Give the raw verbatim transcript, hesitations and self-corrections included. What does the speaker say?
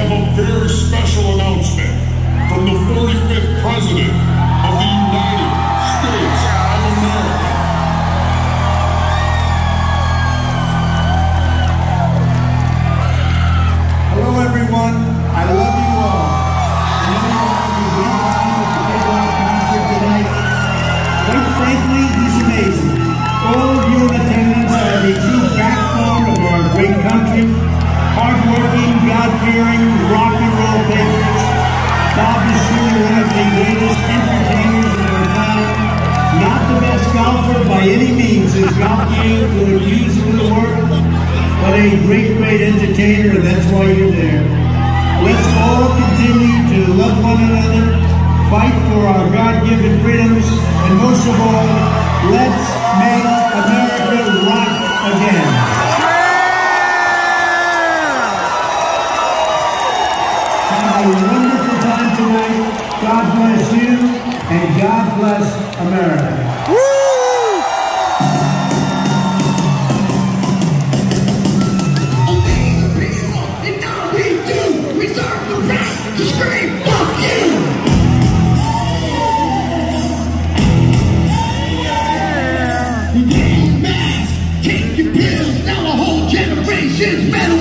have a very special announcement from the forty-fifth President of the United States of America. Hello everyone, I love you all. I know you're having a great time at the Pittsburgh concert tonight. Quite frankly, he's amazing. All of you in attendance are the true backbone of our great country. Hard-working, God-fearing, rock and roll patriots. Bob is truly one of the greatest entertainers of our time. Not the best golfer by any means. His golf game will use in the world, but a great, great entertainer, and that's why you're there. Let's all continue to love one another, fight for our God-given freedoms, and most of all, let's make America rock again. Have a wonderful time tonight. God bless you, and God bless America. Woo! And all we do, we serve the right to scream, fuck you! You get your mask, take your pills, now a whole generation's better.